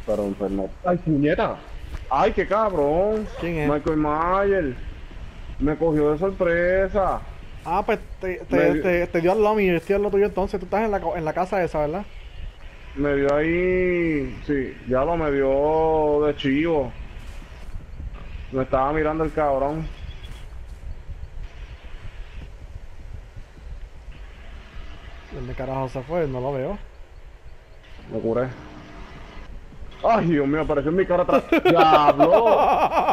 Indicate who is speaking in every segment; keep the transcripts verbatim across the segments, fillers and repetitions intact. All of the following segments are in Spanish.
Speaker 1: Pero enfermo. ¡Ay, puñeta! ¡Ay, qué cabrón!
Speaker 2: ¿Quién es?
Speaker 1: Michael Myers. Me cogió de sorpresa.
Speaker 2: Ah, pues te, te,
Speaker 1: Me,
Speaker 2: te, te dio al lobby y yo estoy al lo tuyo entonces. Tú estás en la, co- en la casa esa, ¿verdad?
Speaker 1: me dio ahí. Sí, ya lo me dio de chivo. Me estaba mirando el cabrón.
Speaker 2: ¿Dónde carajo se fue? No lo veo.
Speaker 1: Me curé. ¡Ay, Dios mío! Apareció en mi cara atrás. ¡Diablo!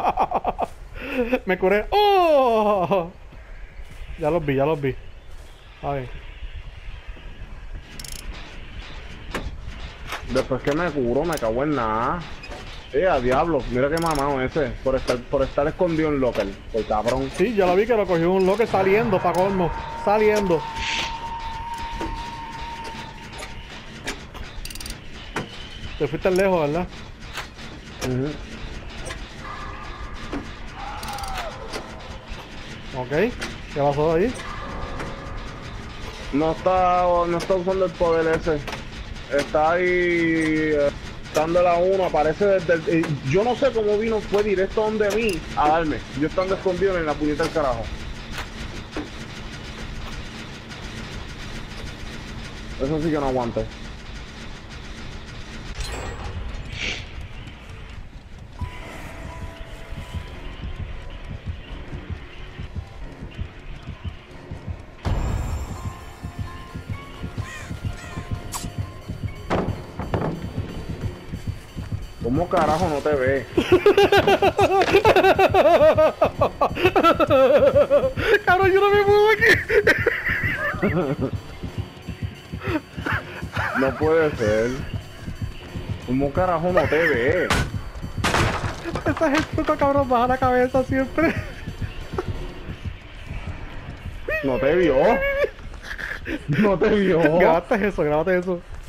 Speaker 2: Me curé. ¡Oh! Ya los vi, ya los vi. A ver.
Speaker 1: Después que me curo, me cago en nada. Eh, a diablo, mira qué mamado ese. Por estar, por estar escondido en local. El cabrón.
Speaker 2: Sí, ya lo vi que lo cogió un loque saliendo, pa' colmo. Saliendo. Te fuiste lejos, ¿verdad?
Speaker 1: Uh-huh.
Speaker 2: Ok. ¿Qué pasó ahí?
Speaker 1: No está, no está usando el poder ese. Está ahí eh, dándole a uno, aparece desde el, eh, yo no sé cómo vino, fue directo donde mí a darme. Yo estando escondido en la puñeta del carajo. Eso sí que no aguante. ¿Cómo carajo no te ve?
Speaker 2: Cabrón, yo no me muevo aquí.
Speaker 1: No puede ser. ¿Cómo carajo no te ve?
Speaker 2: Esa gente, cabrón, baja la cabeza siempre.
Speaker 1: No te vio. No te vio.
Speaker 2: Grábate eso, grábate eso.